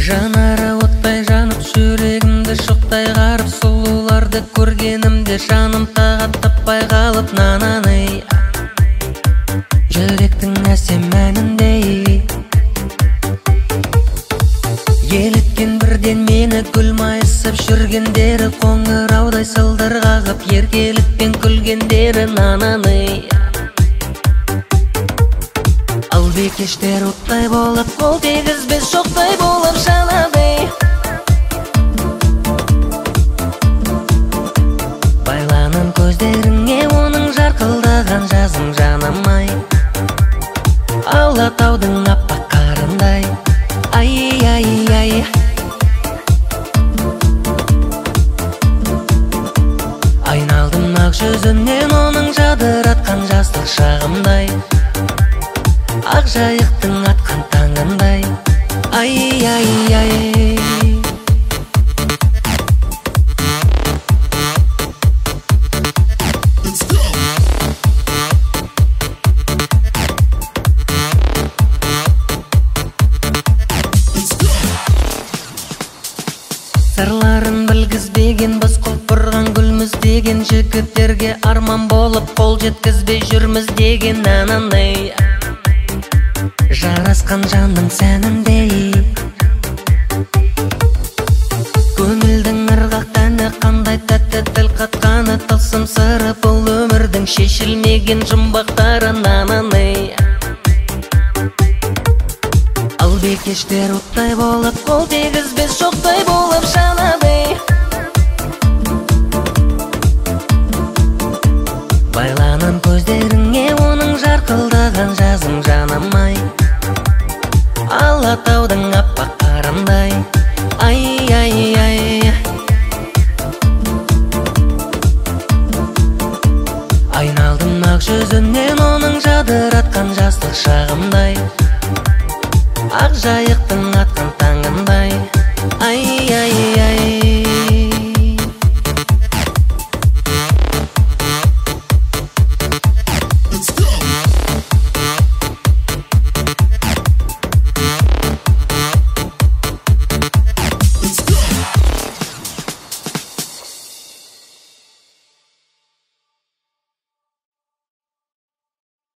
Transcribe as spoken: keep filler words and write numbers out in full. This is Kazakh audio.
Жанары оттай жанып, жүрегімді шоқтай қарып, сұлуларды көргенімде жаным тағат таппай қалып, нананы жүректің әсем әніндей еліткен бірден мені гүл майысып жүргендері, қоңыраудай сылдыр қағып еркелікпен күлгендері, нананы ал бекештер оттай болып, қол тегізбес шоқтай болып жанады. Байланын көздеріңе оның жарқылдаған жазым жанамай, Алатаудың аппақ қарындай, ай-ай-ай. Айналдым ақ жүзінен оның жадыратқан жастық шағымдай, ақ жайықтың атқан таңындай, ай-ай-ай. Сырларын білгізбеген, біз құлпырған гүлміз деген, жігіттерге арман болып қол жеткізбей жүрміз деген, нанандай жарасқан жанның сәніндей көңілдің ырғақтаны, қандай тәтті тіл қатқаны, тылсым сыры бұл өмірдің шешілмеген жұмбақтары, нананы ал бекештер оттай болып, қол тегізбес шоқтай болып жанады. Байланын көздеріңе оның жарқылдаған жазым жанамай, Алатаудың аппақ қарындай, ай-ай-ай. Айналдым ақ жүзінен оның жадыратқан жастық шағым